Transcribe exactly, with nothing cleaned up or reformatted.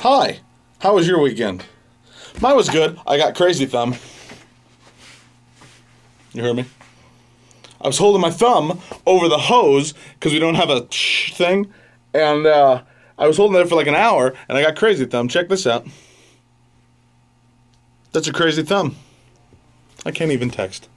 Hi, how was your weekend? Mine was good. I got crazy thumb. You heard me? I was holding my thumb over the hose because we don't have a shh thing, and uh, I was holding it for like an hour, and I got crazy thumb. Check this out. That's a crazy thumb. I can't even text.